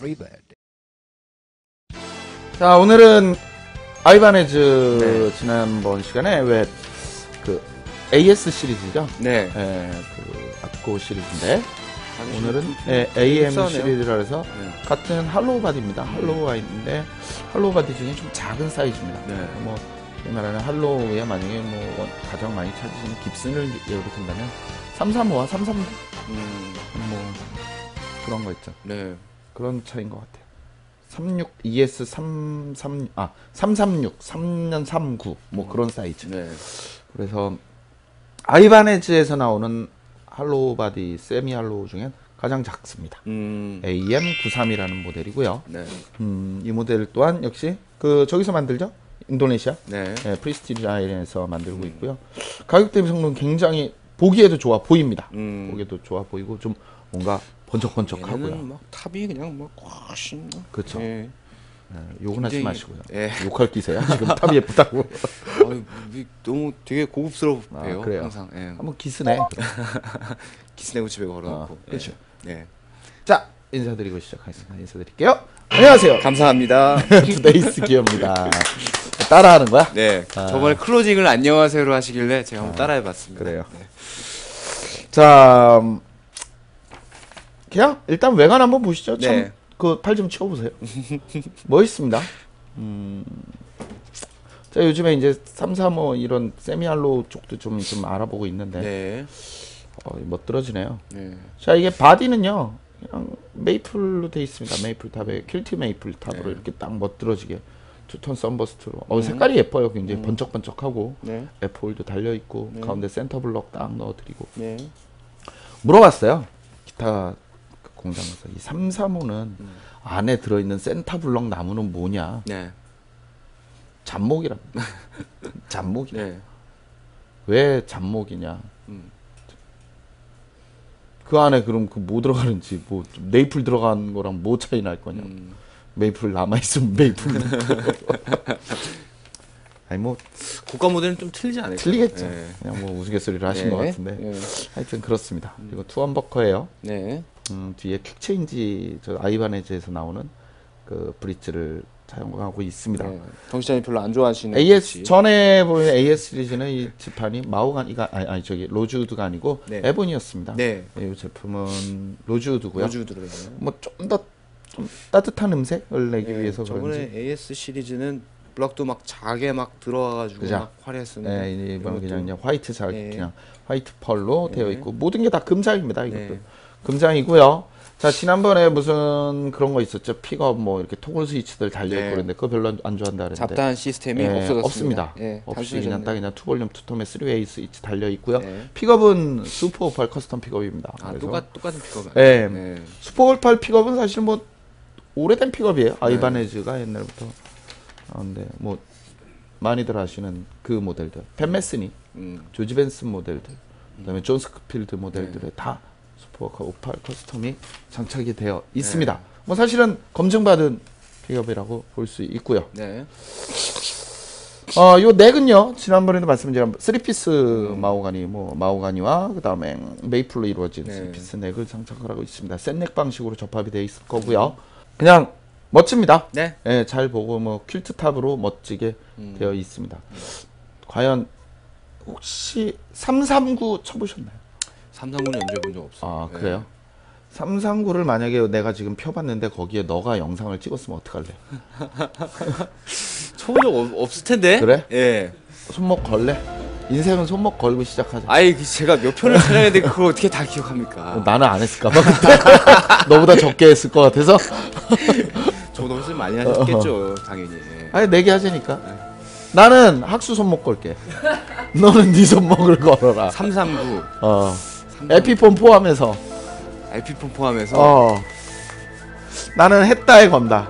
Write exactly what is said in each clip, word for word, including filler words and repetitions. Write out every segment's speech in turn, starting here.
자, 오늘은 아이바네즈 네. 지난번 시간에 왜 그 에이에스 시리즈죠? 네. 예, 그 아트코 시리즈인데 당신 오늘은 좀- 예, 에이엠 흡사하네요. 시리즈라 해서 네. 같은 할로우 바디입니다. 할로우 바디인데 할로우 바디 중에 좀 작은 사이즈입니다. 네. 뭐 말하는 할로우에 만약에 뭐 원- 가장 많이 찾으시는 깁슨을 예로 든다면 삼삼오와 삼삼구 음, 뭐 그런 거 있죠. 네. 그런 차이인 것 같아요. 삼십육 이에스 삼십삼 아 삼삼육 삼 년 삼구 뭐 그런 사이즈. 네. 그래서 아이바네즈에서 나오는 할로우 바디 세미 할로우 중엔 가장 작습니다. 음, 에이엠 구십삼이라는 모델이고요. 네. 음, 이 모델 또한 역시 그 저기서 만들죠. 인도네시아 네. 예, 프리스티지 라인에서 만들고 있고요. 가격 대비 성능 굉장히 보기에도 좋아 보입니다. 음. 보기에도 좋아 보이고 좀 뭔가 번쩍번쩍하고요. 얘는 막 탑이 그냥 막 훨씬. 그렇죠. 예. 예, 욕은 하지 굉장히- 마시고요. 예. 욕할 기세요. 지금 탑이 예쁘다고. 아유, 이- 너무 되게 고급스러워요. 아, 그래요? 항상. 예. 한번 기스네. 기스네고 집에 걸어놓고. 아, 그렇죠. 예. 네. 자, 인사드리고 시작하겠습니다. 인사드릴게요. 안녕하세요. 감사합니다. 투데이스 기어입니다. 따라하는 거야? 네. 아. 저번에 클로징을 안녕하세요로 하시길래 제가 한번 따라해봤습니다. 그래요. 네. 자, 음, 그냥 일단 외관 한번 보시죠. 네. 참, 그 팔 좀 치워보세요. 멋있습니다. 음, 자, 요즘에 이제 삼삼오 이런 세미할로우 쪽도 좀, 좀 알아보고 있는데, 네. 어, 멋들어지네요. 네. 자, 이게 바디는요, 그냥 메이플로 돼 있습니다. 메이플 탑에, 퀼티 메이플 탑으로 네. 이렇게 딱 멋들어지게. 투톤 썬버스트로. 어, 색깔이 예뻐요. 굉장히 번쩍번쩍하고, 네. 에프홀도 달려있고, 네. 가운데 센터 블럭 딱 넣어드리고. 네. 물어봤어요. 기타 그 공장에서 이 삼삼오는 음. 안에 들어있는 센터 블럭 나무는 뭐냐? 네. 잡목이랍니다. 잡목이라. 네. 왜 잡목이냐? 음. 그 안에 그럼 그 뭐 들어가는지 뭐 메이플 들어간 거랑 뭐 차이 날 거냐? 음. 메이플 남아 있으면 메이플 넣고. 아니 뭐 고가 모델은 좀 틀리지 않을까요? 틀리겠죠. 네. 그냥 뭐 우스갯소리를 하신 네. 것 같은데. 네. 하여튼 그렇습니다. 그리고 투엄버커예요. 네. 음, 뒤에 퀵체인지 저 아이바네즈에서 나오는 그 브릿지를 사용하고 있습니다. 네. 정시장이 별로 안 좋아하시는 에이에스 브릿지. 전에 보면 에이에스 시리즈는 이 지판이 마호가니가 아니, 아니 저기 로즈우드가 아니고 네. 에보니였습니다. 네. 이 제품은 로즈우드고요. 로즈 들어있네요. 뭐 좀 더 좀 따뜻한 음색을 내기 네, 위해서 저번에 그런지. 에이에스 시리즈는 블럭도 막 작게 막 들어와가지고 그죠? 막 화려했었는데 네, 이번 이런 그냥, 것도- 그냥 화이트 작 네. 그냥 화이트 펄로 네. 되어 있고 모든 게 다 금장입니다. 이것도 네. 금장이고요. 자, 지난번에 무슨 그런 거 있었죠? 픽업 뭐 이렇게 토글 스위치들 달려 있고 네. 그런데 그거 별로 안, 안 좋아한다 그랬는데. 잡다한 시스템이 예, 없어졌습니다. 없습니다. 예, 없이 그냥 단순해졌네요. 딱 그냥 투볼륨 투톰에 쓰리 웨이 스위치 달려 있고요. 네. 픽업은 슈퍼 오팔 커스텀 픽업입니다. 아, 그래서 똑같 똑같은 픽업. 네. 네. 슈퍼 오팔 픽업은 사실 뭐 오래된 픽업이에요. 아이바네즈가 옛날부터. 아, 근데 뭐 많이들 아시는 그 모델들, 팬 메스니, 음. 조지 벤슨 모델들, 그다음에 존 스크필드 모델들에 네. 다 슈퍼 오팔 커스텀이 장착이 되어 있습니다. 뭐 사실은 검증받은 픽업이라고 볼 수 있고요. 네. 어, 요 넥은요, 지난번에도 말씀드린 쓰리 피스 마호가니, 뭐, 마호가니와 그 다음에 메이플로 이루어진 네. 쓰리 피스 넥을 장착을 하고 있습니다. 셋넥 방식으로 접합이 되어 있을 거고요. 그냥 멋집니다. 네. 예, 잘 보고 뭐 퀼트 탑으로 멋지게 음. 되어 있습니다. 과연 혹시 삼삼구 쳐보셨나요? 삼성은 연주해 본 적 없어요. 아, 네. 그래요? 삼삼구를 만약에 내가 지금 펴봤는데 거기에 너가 영상을 찍었으면 어떡할래? 쳐본 적 없, 없을 텐데. 그래? 예. 손목 걸래? 인생은 손목 걸고 시작하자. 아이 그 제가 몇 편을 촬영했는데 그걸 어떻게 다 기억합니까? 나는 안 했을까봐 그때 너보다 적게 했을 것 같아서. 저도 훨씬 많이 하셨겠죠, 당연히. 예. 아니 내기 하자니까. 나는 학수 손목 걸게. 너는 네 손목을 걸어라. 삼삼구. 어. 삼삼구. 에피폰 포함해서. 에피폰 포함해서. 어. 나는 했다에 건다.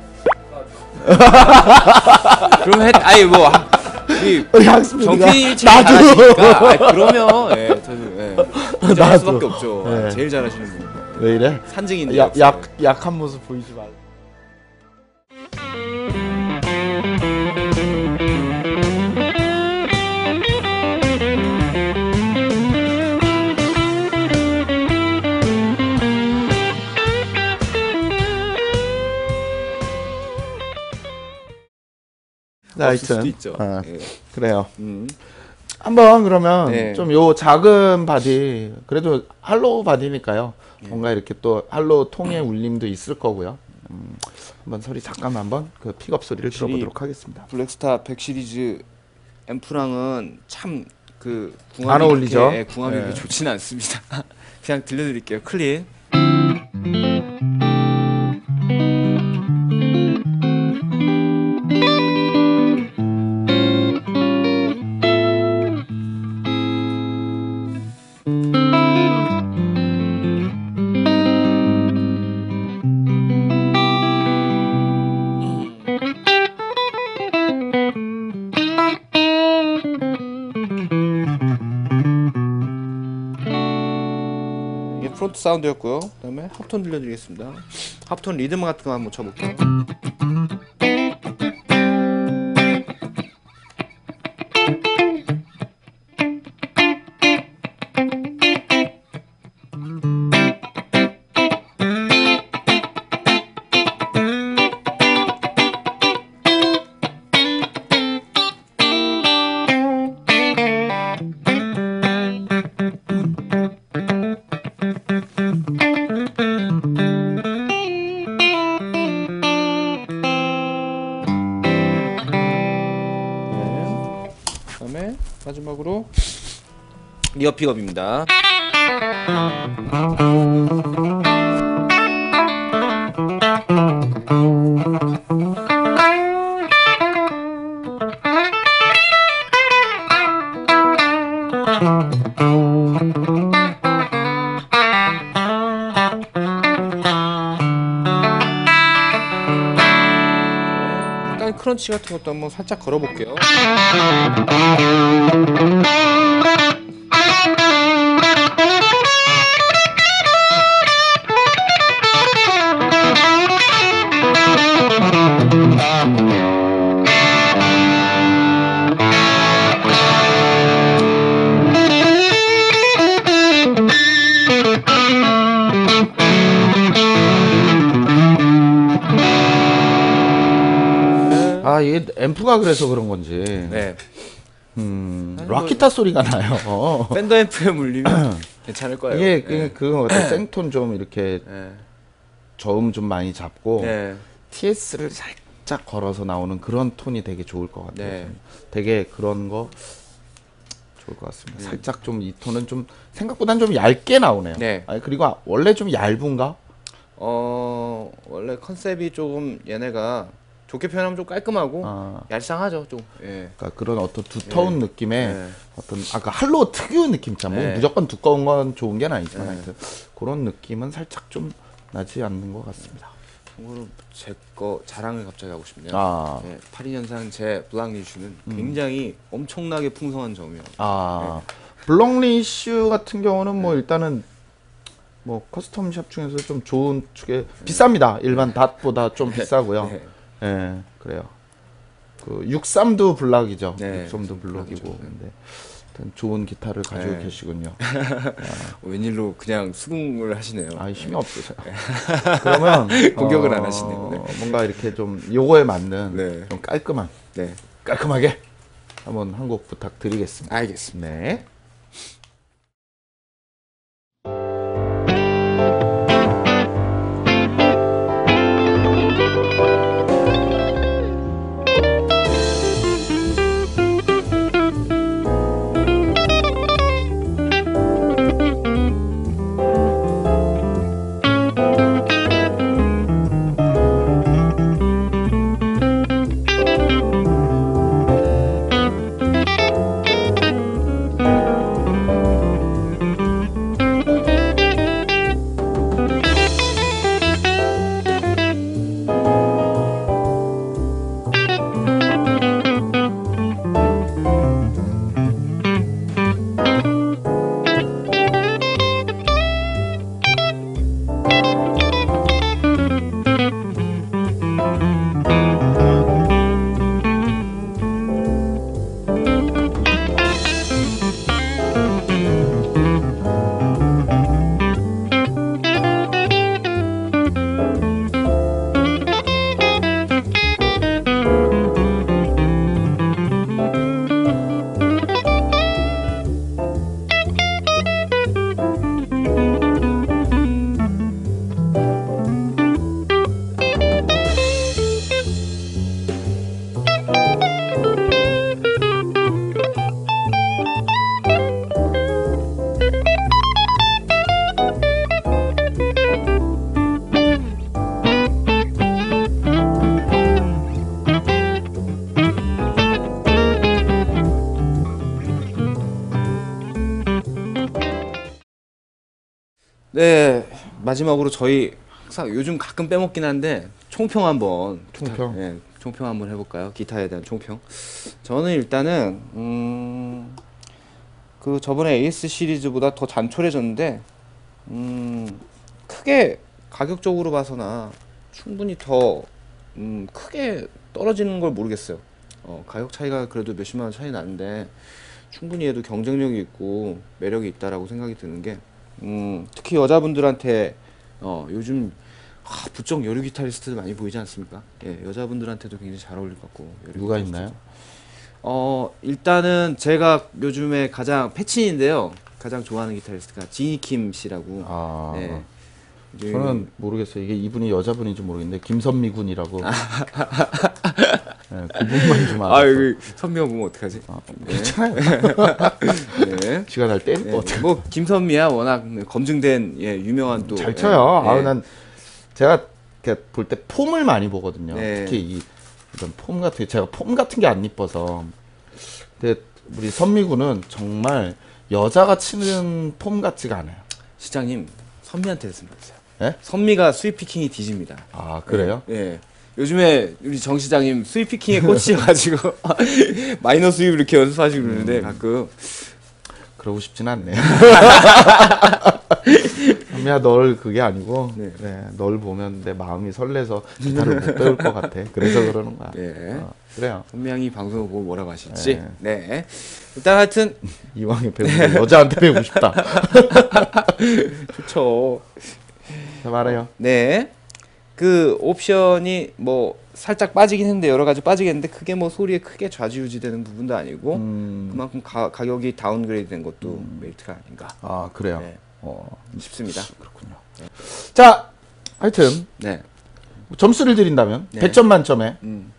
그럼 했 아니 뭐 아, 이 우리 학습이가 정필이 제일 나도. 잘하시니까. 아, 그러면 예, 저는 예. 인정할 나도. 수밖에 없죠. 예. 제일 잘하시는 분. 왜 이래? 산증인데. 약, 약, 약한 모습 보이지 말고. 네, 없을 수도 하여튼 있죠. 아, 예. 그래요. 음. 한번 그러면 네. 좀 요 작은 바디 그래도 할로우 바디니까요. 뭔가 이렇게 또 할로우 통의 울림도 있을 거고요. 음, 한번 소리 잠깐 한번 그 픽업 소리를 확실히 들어보도록 하겠습니다. 블랙스타 백 시리즈 앰프랑은 참 그 안 궁합이 어울리죠? 그렇게, 예, 궁합이 네. 그렇게 좋지는 않습니다. 그냥 들려드릴게요. 클린. 이게 프론트 사운드였고요. 그다음에 합톤 들려드리겠습니다. 합톤 리듬 같은 거 한번 쳐볼게요. 네. 그다음에 마지막으로 리어 픽업입니다. 약간 크런치 같은 것도 한번 살짝 걸어볼게요. 아, 이게 앰프가 그래서 그런 건지. 네. 음, 아니, 뭐- 락기타 소리가 나요. 팬더 앰프에 물리면 괜찮을 거예요. 이게 그, 네. 그거 같아. 생톤 좀 이렇게 네. 저음 좀 많이 잡고 네. 티에스를 살짝 걸어서 나오는 그런 톤이 되게 좋을 것 같아요. 네. 저는. 되게 그런 거 좋을 것 같습니다. 네. 살짝 좀 이 톤은 좀 생각보다는 좀 얇게 나오네요. 네. 아니, 그리고 아- 원래 좀 얇은가? 어 원래 컨셉이 조금 얘네가 좋게 표현하면 좀 깔끔하고 아, 얄쌍하죠 좀. 예. 그러니까 그런 어떤 두터운 네. 느낌의 네. 어떤 아까 할로우 특유의 느낌 있잖아. 뭐 네. 무조건 두꺼운 건 좋은 게 아니지만 네. 하여튼 그런 느낌은 살짝 좀 나지 않는 것 같습니다. 참고로 제 거 자랑을 갑자기 하고 싶네요. 아, 네, 팔십이 년생 제 블랑리슈는 굉장히 엄청나게 풍성한 점이에요. 아 블록리슈 같은 경우는 뭐 일단은 뭐 커스텀 샵 중에서 좀 좋은 축에 비쌉니다. 일반 닷보다 좀 비싸고요. 네. 예, 그래요. 그 육십삼도 블락이죠. 네, 육십삼도 블록이고. 블락이죠. 네. 근데 하여튼 좋은 기타를 가지고 네. 계시군요. 어, 웬일로 그냥 수긍을 하시네요. 아, 힘이 없으세요. 그러면 공격을 안 하시네요. 네. 뭔가 이렇게 좀 요거에 맞는 네. 좀 깔끔한 네, 깔끔하게 한번 한 곡 부탁드리겠습니다. 알겠습니다. 네. 네, 마지막으로 저희 항상 요즘 가끔 빼먹긴 한데 총평 한번 총평. 부탁- 예, 총평 한번 해볼까요? 기타에 대한 총평. 저는 일단은 음, 그 저번에 에이에스 시리즈보다 더 단촐해졌는데 음, 크게 가격적으로 봐서나 충분히 더 음, 크게 떨어지는 걸 모르겠어요. 어, 가격 차이가 그래도 몇십만 원 차이 나는데 충분히 얘도 경쟁력이 있고 매력이 있다라고 생각이 드는 게 음, 특히 여자분들한테 어, 요즘 아, 부쩍 여류 기타리스트들 많이 보이지 않습니까? 예, 여자분들한테도 굉장히 잘 어울릴 것 같고 여류 누가 기타리스트죠. 있나요? 어, 일단은 제가 요즘에 가장 패친인데요. 가장 좋아하는 기타리스트가 지니킴 씨라고. 아, 네. 이제 저는 모르겠어요. 이게 이분이 여자분인지 모르겠는데 김선미 군이라고. 네, 그분만 좀 아, 알아요. 여기 선미가 보면 어떡하지? 아, 네. 괜찮아요. 네. 지가 날 때릴 네. 것 같아. 뭐 김선미야 워낙 검증된 예, 유명한 또 잘 쳐요. 예, 아, 예. 난 제가 볼 때 폼을 많이 보거든요. 네. 특히 이 이런 폼 같은 게 제가 폼 같은 게 안 이뻐서. 근데 우리 선미군은 정말 여자가 치는 폼 같지가 않아요. 시장님 선미한테 했으면 좋겠어요. 예? 선미가 스윗피킹이 뒤집니다. 아, 그래요? 예. 요즘에 우리 정 시장님 스윗피킹에 꽂히셔가지고 마이너 스윗 이렇게 연습하시고 그러는데 가끔 그러고 싶진 않네. 선미야, 널 그게 아니고, 네. 네, 널 보면 내 마음이 설레서 기타를 못 배울 것 같아. 그래서 그러는 거야. 네. 어, 그래요. 선미양이 방송을 보고 뭐라고 하실지. 네. 네. 일단 하여튼 이왕에 배우면 여자한테 배우고 싶다. 좋죠. 자, 말해요. 네. 그 옵션이 뭐 살짝 빠지긴 했는데 여러 가지 빠지겠는데 그게 뭐 소리에 크게 좌지우지되는 부분도 아니고 음, 그만큼 가, 가격이 다운그레이드 된 것도 메리트가 아닌가 아, 그래요. 네. 어, 싶습니다. 그렇군요. 자, 하여튼 네. 점수를 드린다면 네. 백 점 만점에 음.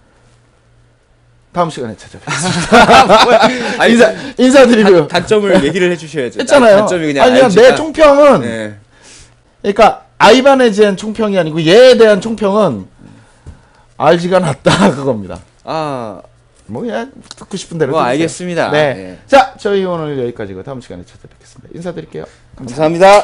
다음 시간에 찾아뵙겠습니다. 아니, 인사 인사드리고요. 단, 단점을 얘기를 해주셔야죠. 했잖아요. 단점이 그냥 아니, 그냥 알지가. 내 총평은 네. 그러니까 아이반에 대한 총평이 아니고 얘에 대한 총평은 알지가 낫다 그겁니다. 아, 뭐 그냥 듣고 싶은 대로 뭐 들으세요. 알겠습니다. 네. 네. 자, 저희 오늘 여기까지고 다음 시간에 찾아뵙겠습니다. 인사드릴게요. 감사합니다.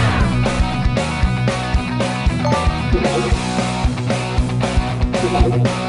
Thank you.